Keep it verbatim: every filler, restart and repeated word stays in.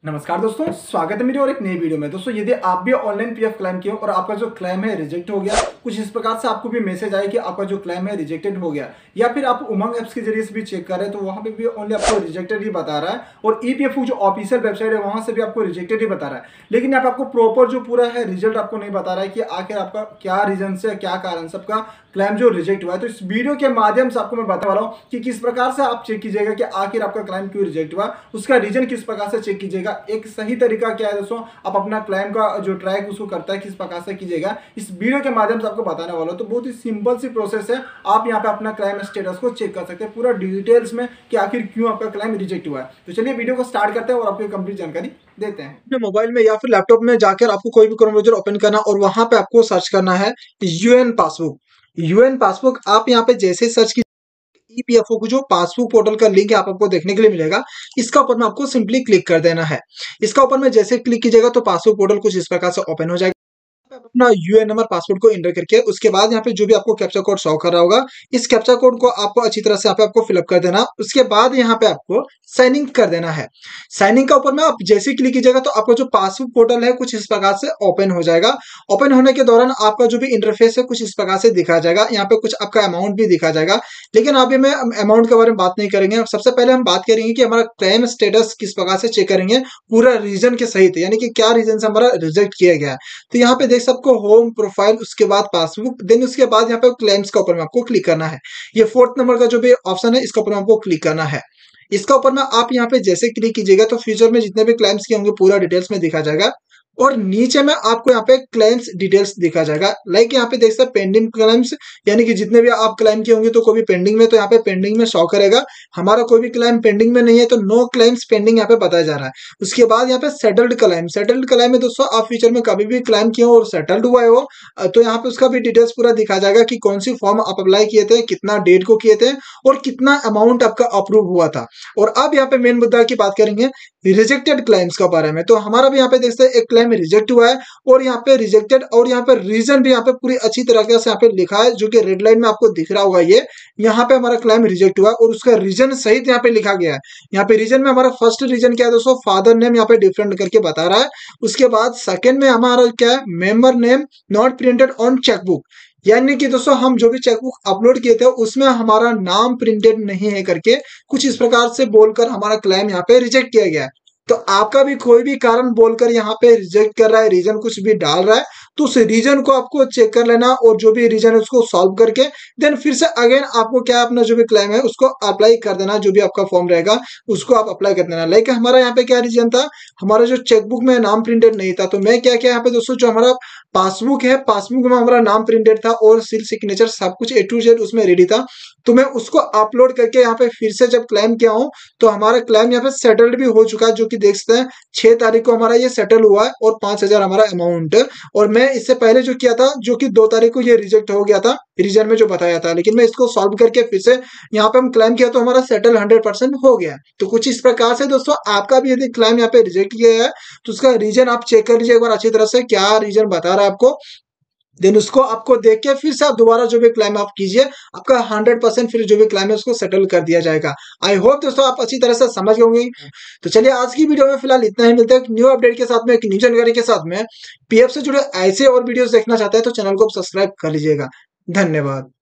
नमस्कार दोस्तों, स्वागत है मेरी और एक नई वीडियो में। दोस्तों, यदि आप भी ऑनलाइन पीएफ क्लेम किए और आपका जो क्लेम है रिजेक्ट हो गया, कुछ इस प्रकार से आपको भी मैसेज आया कि आपका जो क्लेम है रिजेक्टेड हो गया, या फिर आप उमंग ऐप्स के जरिए से भी चेक कर रहे हैं तो वहां पे भी ओनली आपको रिजेक्टेड ही बता रहा है, और ईपीएफओ जो ऑफिशियल वेबसाइट है वहां से भी आपको रिजेक्टेड ही बता रहा है। लेकिन यहाँ पे आपको प्रॉपर जो पूरा है रिजल्ट आपको नहीं बता रहा है कि आखिर आपका क्या रीजन से, क्या कारण से आपका क्लेम जो रिजेक्ट हुआ है। तो इस वीडियो के माध्यम से आपको मैं बताने वाला हूं कि किस प्रकार से आप चेक कीजिएगा कि आखिर आपका क्लेम क्यों रिजेक्ट हुआ, उसका रीजन किस प्रकार से चेक कीजिएगा। एक सही तरीका क्या है दोस्तों, आप अपना क्लेम का जो ट्रैक उसको करता है किस प्रकार से कीजिएगा, इस वीडियो के माध्यम से आपको बताने वाला हूं। तो बहुत ही सिंपल सी प्रोसेस है, आप यहाँ पे अपना क्लेम स्टेटस को चेक कर सकते हैं पूरा डिटेल्स में कि आखिर क्यों आपका क्लेम रिजेक्ट हुआ है। तो चलिए वीडियो को स्टार्ट करते हैं और आपको कंप्लीट जानकारी देते हैं। अपने मोबाइल में या फिर लैपटॉप में जाकर आपको कोई भी क्रोम ब्राउज़र ओपन करना और वहां पे आपको सर्च करना है यूएन पासबुक। यूएन पासबुक आप यहाँ पे जैसे सर्च की ईपीएफओ को जो पासबुक पोर्टल का लिंक है आप आपको देखने के लिए मिलेगा, इसका ऊपर में आपको सिंपली क्लिक कर देना है। इसका ऊपर में जैसे क्लिक कीजिएगा तो पासबुक पोर्टल कुछ इस प्रकार से ओपन हो जाएगा। आप अपना यूएन नंबर पासवर्ड को एंटर करके उसके बाद यहाँ पे जो भी आपको कैप्चा कोड शो कर रहा होगा, इस कैप्चा कोड को आपको अच्छी तरह से यहाँ पे आपको फिलअप कर देना। उसके बाद यहाँ पे आपको साइन इन कर देना है। साइन इन का ऊपर में आप जैसे ही क्लिक कीजिएगा तो आपका जो पासबुक पोर्टल है कुछ इस प्रकार से ओपन हो जाएगा। ओपन होने के दौरान आपका जो भी इंटरफेस है कुछ इस प्रकार से दिखा जाएगा। यहाँ पे कुछ आपका अमाउंट भी दिखा जाएगा, लेकिन अभी मैं अमाउंट के बारे में बात नहीं करेंगे। सबसे पहले हम बात करेंगे कि हमारा क्लेम स्टेटस किस प्रकार से चेक करेंगे पूरा रीजन के सहित, यानी कि क्या रीजन से हमारा रिजेक्ट किया गया है। तो यहाँ पे देख सबको होम, प्रोफाइल, उसके बाद पासबुक, देन उसके बाद यहाँ पे क्लेम्स का ऊपर में आपको क्लिक करना है। ये फोर्थ नंबर का जो भी ऑप्शन है इसका ऊपर में आपको क्लिक करना है। इसका ऊपर में आप यहाँ पे जैसे क्लिक कीजिएगा तो फ्यूचर में जितने भी क्लेम्स किए होंगे पूरा डिटेल्स में दिखा जाएगा, और नीचे में आपको यहाँ पे क्लेम्स डिटेल्स दिखा जाएगा। लाइक यहाँ पे देख सकते हैं पेंडिंग क्लेम्स, यानी कि जितने भी आप क्लेम किए होंगे तो कोई भी पेंडिंग में, तो यहाँ पे पेंडिंग में शो करेगा। हमारा कोई भी क्लेम पेंडिंग में नहीं है तो नो क्लेम्स पेंडिंग यहाँ पे बताया जा रहा है। उसके बाद यहाँ पे सेटल्ड क्लेम, सेटल्ड क्लेम में दोस्तों आप फ्यूचर में कभी भी क्लेम किए हो और सेटल्ड हुआ है हो तो यहाँ पे उसका भी डिटेल्स पूरा दिखा जाएगा कि कौन सी फॉर्म आप अप्लाई किए थे, कितना डेट को किए थे और कितना अमाउंट आपका अप्रूव हुआ था। और अब यहाँ पे मेन मुद्दा की बात करेंगे रिजेक्टेड क्लेम्स के बारे में। तो हमारा भी यहाँ पे देख सकते हैं एक क्लेम रिजेक्ट हुआ है और यहाँ पे रिजेक्टेड, और यहाँ पे रीजन भी यहाँ पे पूरी अच्छी तरीके से यहाँ पे लिखा है, जो कि रेड लाइन में आपको दिख रहा होगा। ये यहाँ पे हमारा क्लेम रिजेक्ट हुआ और उसका रीजन सहित यहाँ पे लिखा गया है। यहाँ पे रीजन में हमारा फर्स्ट रीजन क्या है दोस्तों, फादर नेम यहाँ पे डिफरेंट करके बता रहा है। उसके बाद सेकंड में हमारा क्या है, member name not printed on chequebook, यानी कि दोस्तों हम जो भी चेकबुक अपलोड किए थे उसमें हमारा नाम प्रिंटेड नहीं है करके कुछ इस प्रकार से बोलकर हमारा क्लेम यहाँ पे रिजेक्ट किया गया है। तो आपका भी कोई भी कारण बोलकर यहाँ पे रिजेक्ट कर रहा है, रीजन कुछ भी डाल रहा है, तो उस रीजन को आपको चेक कर लेना और जो भी रीजन है उसको सॉल्व करके देन फिर से अगेन आपको क्या अपना जो भी क्लेम है उसको अप्लाई कर देना। जो भी आपका फॉर्म रहेगा उसको आप अप्लाई कर देना। लाइक हमारा यहाँ पे क्या रीजन था, हमारा जो चेकबुक में नाम प्रिंटेड नहीं था, तो मैं क्या किया यहाँ पे दोस्तों, जो हमारा पासबुक है पासबुक में हमारा नाम प्रिंटेड था और सील सिग्नेचर सब कुछ ए टू जेड उसमें रेडी था, तो मैं उसको अपलोड करके यहाँ पे फिर से जब क्लेम किया हूँ तो हमारा क्लेम यहाँ पे सेटल्ड भी हो चुका है, जो कि देख सकते हैं छह तारीख को हमारा ये सेटल हुआ है और पांच हजार हमारा अमाउंट। और मैं इससे पहले जो किया था, जो कि दो तारीख को ये रिजेक्ट हो गया था रीजन में जो बताया था, लेकिन मैं इसको सॉल्व करके फिर से यहाँ पे हम क्लेम किया तो हमारा सेटल हंड्रेड परसेंट हो गया। तो कुछ इस प्रकार से दोस्तों आपका भी यदि क्लेम यहाँ पे रिजेक्ट किया है तो उसका रीजन आप चेक कर लीजिए एक बार अच्छी तरह से, क्या रीजन बता रहा है आपको, देन उसको आपको देख के फिर से आप दोबारा जो भी क्लेम आप कीजिए, आपका हंड्रेड परसेंट फिर जो भी क्लेम है उसको सेटल कर दिया जाएगा। आई होप दोस्तों आप अच्छी तरह से समझ गए होंगे। तो चलिए आज की वीडियो में फिलहाल इतना ही, मिलते हैं एक न्यू अपडेट के साथ में, एक न्यू जानकारी के साथ में। पीएफ से जुड़े ऐसे और वीडियोस देखना चाहते हैं तो चैनल को सब्सक्राइब कर लीजिएगा। धन्यवाद।